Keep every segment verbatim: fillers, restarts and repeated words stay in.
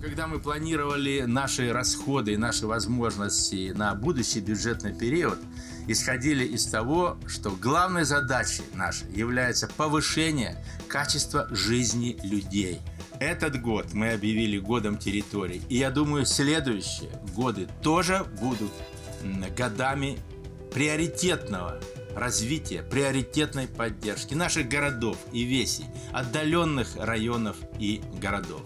Когда мы планировали наши расходы и наши возможности на будущий бюджетный период, исходили из того, что главной задачей нашей является повышение качества жизни людей. Этот год мы объявили годом территорий, и я думаю, следующие годы тоже будут годами приоритетного развития, приоритетной поддержки наших городов и весей, отдаленных районов и городов.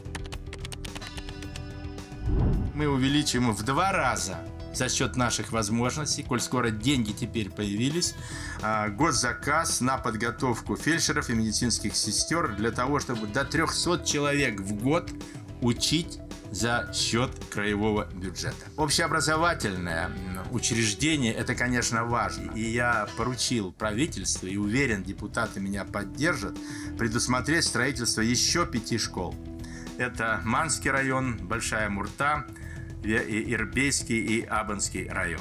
Мы увеличим в два раза за счет наших возможностей, коль скоро деньги теперь появились, госзаказ на подготовку фельдшеров и медицинских сестер для того, чтобы до трёхсот человек в год учить за счет краевого бюджета. Общеобразовательное учреждение – это, конечно, важно. И я поручил правительству, и уверен, депутаты меня поддержат, предусмотреть строительство еще пяти школ. Это Манский район, Большая Мурта, Ирбейский и Абанский район.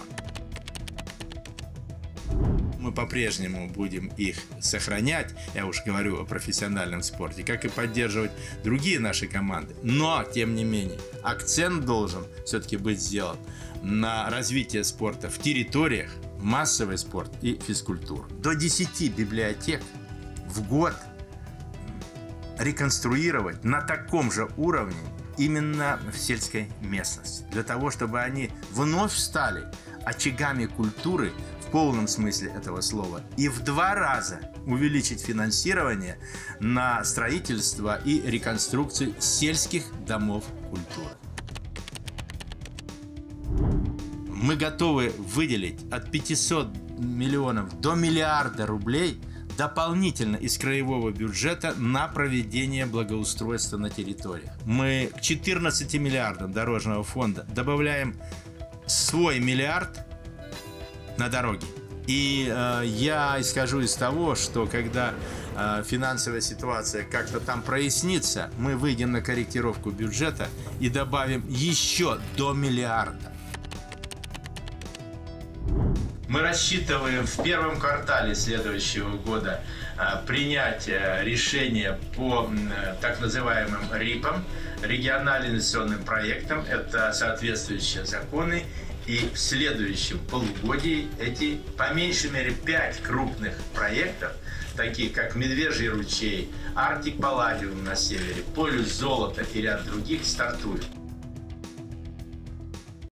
Мы по-прежнему будем их сохранять, я уж говорю о профессиональном спорте, как и поддерживать другие наши команды. Но, тем не менее, акцент должен все-таки быть сделан на развитие спорта в территориях, массовый спорт и физкультуру. До десяти библиотек в год реконструировать на таком же уровне именно в сельской местности, для того, чтобы они вновь стали очагами культуры в полном смысле этого слова, и в два раза увеличить финансирование на строительство и реконструкцию сельских домов культуры. Мы готовы выделить от пятисот миллионов до миллиарда рублей дополнительно из краевого бюджета на проведение благоустройства на территориях. Мы к четырнадцати миллиардам дорожного фонда добавляем свой миллиард на дороги. И э, я исхожу из того, что когда э, финансовая ситуация как-то там прояснится, мы выйдем на корректировку бюджета и добавим еще до миллиарда. Мы рассчитываем в первом квартале следующего года принять решение по так называемым РИПам, региональным инвестиционным проектам. Это соответствующие законы. И в следующем полугодии эти, по меньшей мере, пять крупных проектов, такие как Медвежий ручей, Арктик Палладиум на севере, Полюс золота и ряд других, стартуют.